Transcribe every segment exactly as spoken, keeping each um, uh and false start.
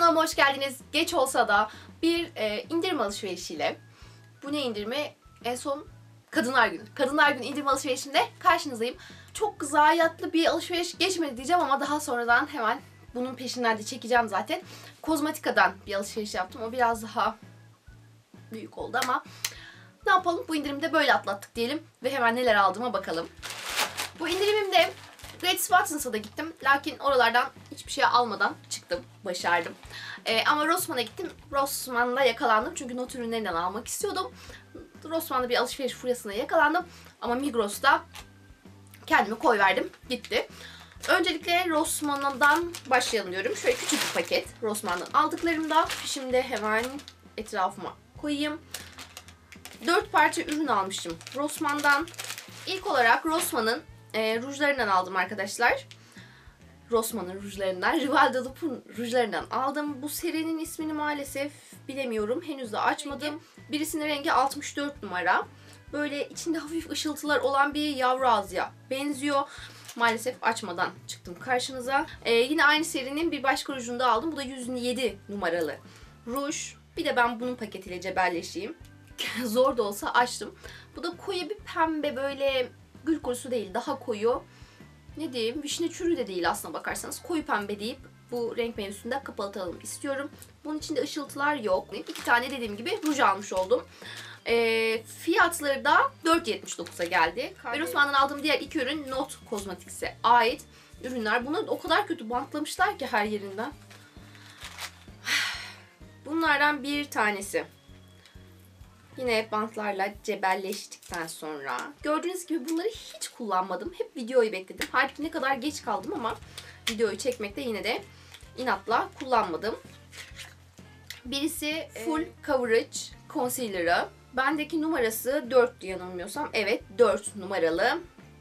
Kanalıma hoş geldiniz. Geç olsa da bir e, indirim alışverişiyle. Bu ne indirimi? En son Kadınlar Günü. Kadınlar Günü indirim alışverişinde karşınızdayım. Çok zayiatlı bir alışveriş geçmedi diyeceğim ama daha sonradan hemen bunun peşinden de çekeceğim zaten. Kozmetika'dan bir alışveriş yaptım. O biraz daha büyük oldu ama ne yapalım? Bu indirimde böyle atlattık diyelim ve hemen neler aldığıma bakalım. Bu indirimimde Grace Watson's'a da gittim. Lakin oralardan hiçbir şey almadan çıktım. Başardım. Ee, ama Rossmann'a gittim. Rossmann'da yakalandım. Çünkü not ürünlerinden almak istiyordum. Rossmann'da bir alışveriş furyasına yakalandım. Ama Migros'ta kendimi koyverdim. Gitti. Öncelikle Rossmann'dan başlayalım diyorum. Şöyle küçük bir paket. Rossmann'dan aldıklarımda. Şimdi hemen etrafıma koyayım. dört parça ürün almışım Rossmann'dan. İlk olarak Rossmann'ın E, rujlarından aldım arkadaşlar. Rossmann'ın rujlarından. Rival de Loup'un rujlarından aldım. Bu serinin ismini maalesef bilemiyorum. Henüz de açmadım. Birisinin rengi altmış dört numara. Böyle içinde hafif ışıltılar olan bir yavru ağzıya benziyor. Maalesef açmadan çıktım karşınıza. E, yine aynı serinin bir başka rujunu da aldım. Bu da yüz yedi numaralı ruj. Bir de ben bunun paketiyle cebelleşeyim. Zor da olsa açtım. Bu da koyu bir pembe, böyle gül kurusu değil, daha koyu. Ne diyeyim? Vişne çürüğü de değil aslına bakarsanız. Koyu pembe deyip bu renk mevzusunda kapatalım istiyorum. Bunun içinde ışıltılar yok. İki tane dediğim gibi ruj almış oldum. E, fiyatları da dört yetmiş dokuza geldi. Ve Rossmann'dan aldığım diğer iki ürün Not Cosmetics'e ait ürünler. Bunu o kadar kötü bantlamışlar ki her yerinden. Bunlardan bir tanesi. Yine bantlarla cebelleştikten sonra. Gördüğünüz gibi bunları hiç kullanmadım. Hep videoyu bekledim. Halbuki ne kadar geç kaldım ama videoyu çekmekte yine de inatla kullanmadım. Birisi Full Coverage Concealer'ı. Bendeki numarası dört diye yanılmıyorsam. Evet, dört numaralı.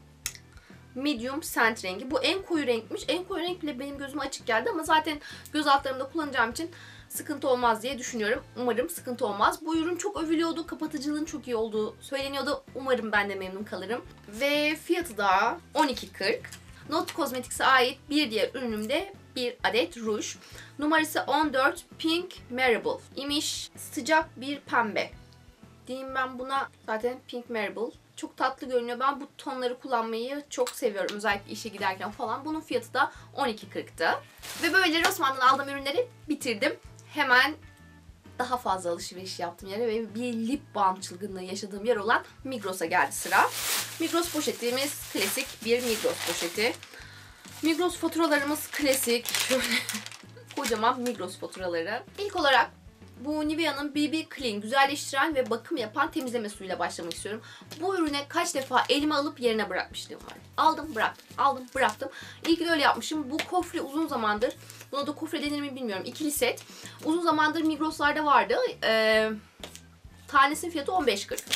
Medium Scent rengi. Bu en koyu renkmiş. En koyu renk bile benim gözüme açık geldi ama zaten göz altlarımda kullanacağım için sıkıntı olmaz diye düşünüyorum. Umarım sıkıntı olmaz. Bu ürün çok övülüyordu. Kapatıcılığın çok iyi olduğu söyleniyordu. Umarım ben de memnun kalırım. Ve fiyatı da on iki kırk. Not Cosmetics'e ait bir diğer ürünümde bir adet ruj. Numarası on dört Pink Marble imiş. Sıcak bir pembe diyeyim ben buna. Zaten Pink Marble. Çok tatlı görünüyor. Ben bu tonları kullanmayı çok seviyorum. Özellikle işe giderken falan. Bunun fiyatı da on iki kırktı. Ve böyle Rossmann'dan aldığım ürünleri bitirdim. Hemen daha fazla alışveriş yaptığım yere ve bir lip balm çılgınlığı yaşadığım yer olan Migros'a geldi sıra. Migros poşetimiz klasik bir Migros poşeti. Migros faturalarımız klasik. Şöyle kocaman Migros faturaları. İlk olarak bu Nivea'nın B B Clean güzelleştiren ve bakım yapan temizleme suyuyla başlamak istiyorum. Bu ürüne kaç defa elime alıp yerine bırakmışlığım var. Aldım bıraktım, aldım bıraktım. İyi ki de öyle yapmışım. Bu kofre uzun zamandır, buna da kofre denir mi bilmiyorum, ikili set. Uzun zamandır Migros'larda vardı. Ee, tanesinin fiyatı on beş kırk.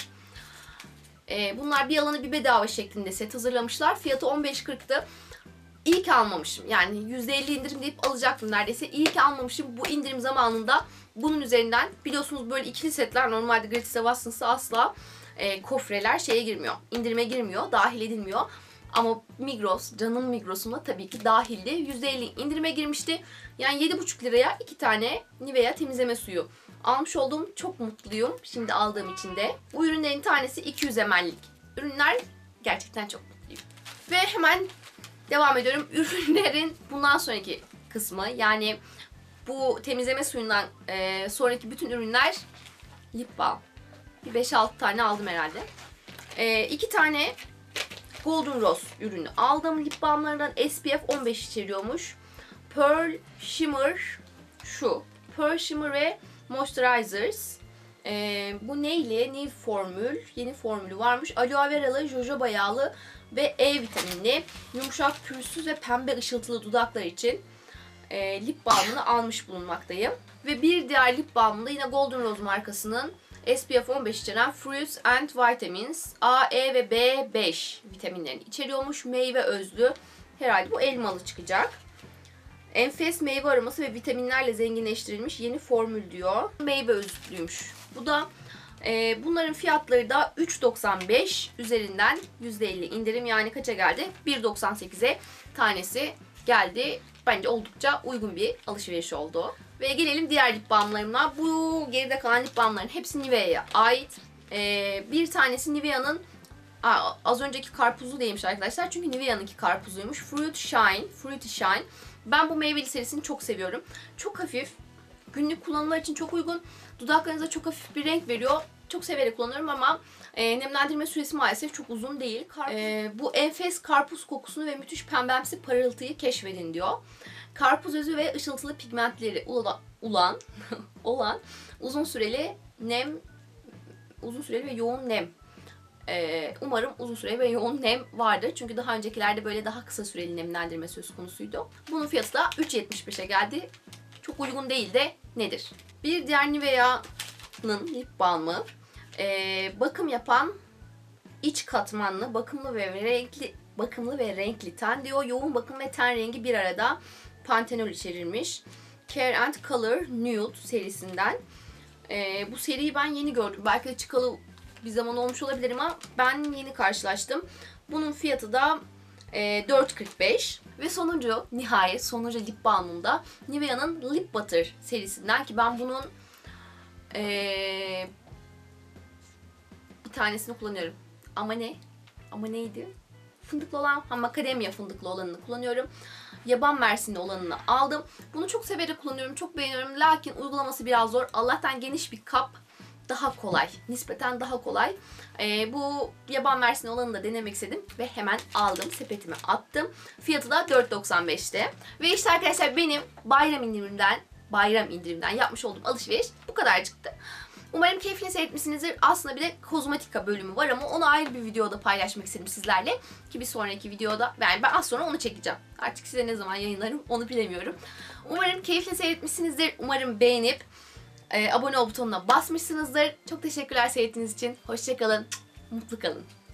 Ee, bunlar bir alanı bir bedava şeklinde set hazırlamışlar. Fiyatı on beş kırktı. İyi ki almamışım. Yani yüzde elli indirim deyip alacaktım neredeyse. İyi ki almamışım. Bu indirim zamanında bunun üzerinden, biliyorsunuz böyle ikili setler normalde Grace Watson's'a asla e, kofreler şeye girmiyor. İndirime girmiyor. Dahil edilmiyor. Ama Migros, canım Migros'umda tabii ki dahildi. yüzde elli indirime girmişti. Yani yedi buçuk liraya iki tane Nivea temizleme suyu almış oldum. Çok mutluyum şimdi aldığım için de. Bu ürünlerin tanesi iki yüz mililitrelik ürünler. Gerçekten çok mutluyum. Ve hemen devam ediyorum. Ürünlerin bundan sonraki kısmı, yani bu temizleme suyundan e, sonraki bütün ürünler lip balm. Bir beş altı tane aldım herhalde. E, iki tane Golden Rose ürünü aldım. Lip balmlarından S P F on beş içeriyormuş. Pearl Shimmer şu. Pearl Shimmer ve Moisturizers. E, bu neyle? New formül. Yeni formülü varmış. Aloe veralı, jojoba yağlı ve E vitaminli. Yumuşak, pürüzsüz ve pembe ışıltılı dudaklar için e, lip balmını almış bulunmaktayım. Ve bir diğer lip balmı da yine Golden Rose markasının S P F on beş içeren Fruits and Vitamins A, E ve B beş vitaminlerini içeriyormuş. Meyve özlü. Herhalde bu elmalı çıkacak. Enfes meyve aroması ve vitaminlerle zenginleştirilmiş yeni formül diyor. Meyve özlüymüş. Bu da e, bunların fiyatları da üç doksan beş üzerinden yüzde elli indirim, yani kaça geldi? bir doksan sekize tanesi geldi. Bence oldukça uygun bir alışveriş oldu. Ve gelelim diğer lip balmlarımla. Bu geride kalan lip balmların hepsi Nivea'ya ait. Ee, bir tanesi Nivea'nın az önceki karpuzlu değilmiş arkadaşlar. Çünkü Nivea'nınki karpuzluymuş. Fruit Shine. Fruity Shine. Ben bu meyveli serisini çok seviyorum. Çok hafif. Günlük kullanımlar için çok uygun. Dudaklarınıza çok hafif bir renk veriyor. Çok severek kullanıyorum ama e, nemlendirme süresi maalesef çok uzun değil. E, bu enfes karpuz kokusunu ve müthiş pembemsi parıltıyı keşfedin diyor. Karpuz özü ve ışıltılı pigmentleri ulan, ulan olan uzun süreli nem uzun süreli ve yoğun nem. Ee, umarım uzun süreli ve yoğun nem vardır. Çünkü daha öncekilerde böyle daha kısa süreli nemlendirme söz konusuydu. Bunun fiyatı da üç yetmiş beşe geldi. Çok uygun değil de nedir? Bir diğer Nivea'nın lip balmı. Ee, bakım yapan iç katmanlı, bakımlı ve renkli bakımlı ve renkli ten diyor. Yoğun bakım ve ten rengi bir arada pantenol içerirmiş. Care and Color Nude serisinden. Ee, bu seriyi ben yeni gördüm. Belki de çıkalı bir zaman olmuş olabilir ama ben yeni karşılaştım. Bunun fiyatı da e, dört kırk beş. Ve sonuncu, nihayet sonuncu lip balmımda Nivea'nın Lip Butter serisinden ki ben bunun e, bir tanesini kullanıyorum. Ama ne? Ama neydi? Fındıklı olan, ha macadamia fındıklı olanını kullanıyorum. Yaban mersinli olanını aldım. Bunu çok severek kullanıyorum, çok beğeniyorum. Lakin uygulaması biraz zor. Allah'tan geniş bir kap. Daha kolay. Nispeten daha kolay. Ee, bu yaban mersinli olanı da denemek istedim. Ve hemen aldım. Sepetime attım. Fiyatı da dört doksan beşte. Ve işte arkadaşlar benim bayram indirimden bayram indirimden yapmış olduğum alışveriş bu kadar çıktı. Umarım keyifli seyretmişsinizdir. Aslında bir de kozmetika bölümü var ama onu ayrı bir videoda paylaşmak istedim sizlerle. Ki bir sonraki videoda, yani ben az sonra onu çekeceğim. Artık size ne zaman yayınlarım onu bilemiyorum. Umarım keyifli seyretmişsinizdir. Umarım beğenip e, abone ol butonuna basmışsınızdır. Çok teşekkürler seyrettiğiniz için. Hoşça kalın. Mutlu kalın.